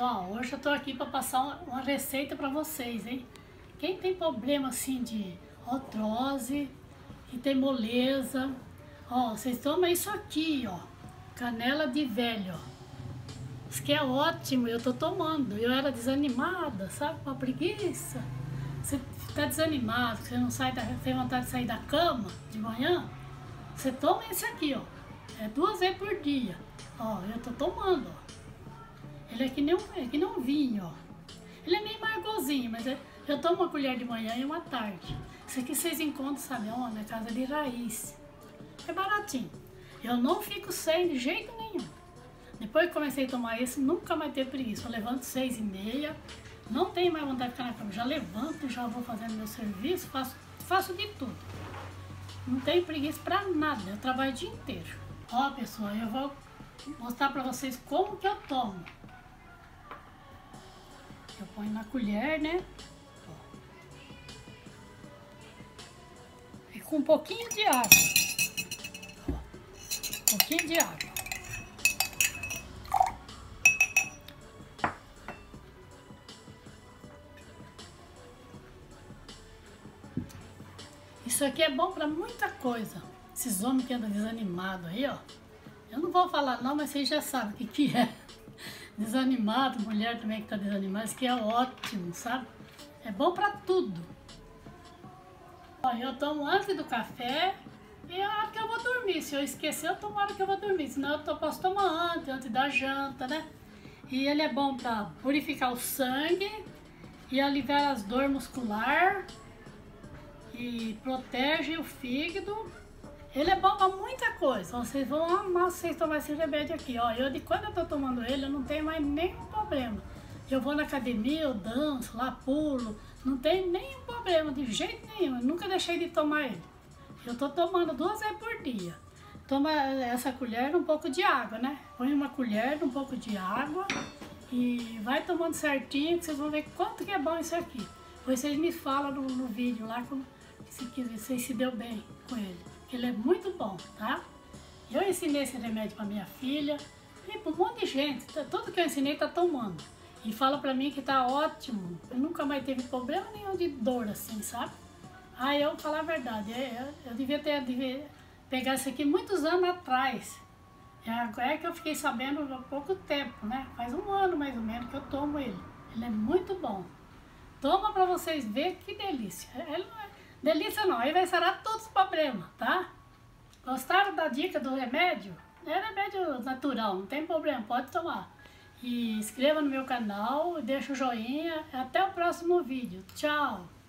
pessoal, hoje eu tô aqui para passar uma receita para vocês, hein? Quem tem problema assim de artrose, que tem moleza, ó, vocês tomam isso aqui, ó, canela de velho, ó. Isso que é ótimo, eu tô tomando. Eu era desanimada, sabe, com a preguiça. Você tá desanimado, você não sai tem vontade de sair da cama de manhã, você toma esse aqui, ó. É 2 vezes por dia. Ó, eu tô tomando, ó. Ele é que nem um vinho, ó. Ele é meio amargozinho, mas eu tomo uma colher de manhã e uma tarde. Isso aqui vocês encontram, sabe onde? Na casa de raiz. É baratinho. Eu não fico sem de jeito nenhum. Depois que comecei a tomar esse, nunca mais teve preguiça. Eu levanto 6h30, não tenho mais vontade de ficar na cama. Já levanto, já vou fazendo meu serviço, faço de tudo. Não tenho preguiça pra nada, eu trabalho o dia inteiro. Ó, pessoal, eu vou mostrar pra vocês como que eu tomo. Eu ponho na colher, né? Ó. E com um pouquinho de água. Ó. Um pouquinho de água. Isso aqui é bom pra muita coisa. Esses homens que andam desanimados aí, ó. Eu não vou falar não, mas vocês já sabem o que é. Desanimado, mulher também que tá desanimada, isso aqui é ótimo, sabe? É bom pra tudo. Ó, eu tomo antes do café e a hora que eu vou dormir. Se eu esquecer, eu tomo a hora que eu vou dormir. Senão eu posso tomar antes da janta, né? E ele é bom pra purificar o sangue e aliviar as dores musculares e protege o fígado. Ele é bom pra muita coisa. Vocês vão amar se vocês tomarem esse remédio aqui, ó. Quando eu tô tomando ele, eu não tenho mais nenhum problema. Eu vou na academia, eu danço lá, pulo. Não tem nenhum problema, de jeito nenhum. Eu nunca deixei de tomar ele. Eu tô tomando 2 vezes por dia. Toma essa colher, um pouco de água, né? Põe uma colher, um pouco de água e vai tomando certinho, que vocês vão ver quanto que é bom isso aqui. Depois vocês me falam no vídeo lá, se quiser, se deu bem com ele. Ele é muito bom, tá? Eu ensinei esse remédio pra minha filha e pra um monte de gente. Tudo que eu ensinei tá tomando. E fala pra mim que tá ótimo. Eu nunca mais teve problema nenhum de dor assim, sabe? Aí eu falar a verdade, eu devia pegar isso aqui muitos anos atrás. É que eu fiquei sabendo há pouco tempo, né? Faz 1 ano mais ou menos que eu tomo ele. Ele é muito bom. Toma pra vocês verem que delícia. Ele não é delícia não, aí vai sarar todos os problemas, tá? Gostaram da dica do remédio? É remédio natural, não tem problema, pode tomar. E inscreva no meu canal, deixa o joinha, até o próximo vídeo. Tchau!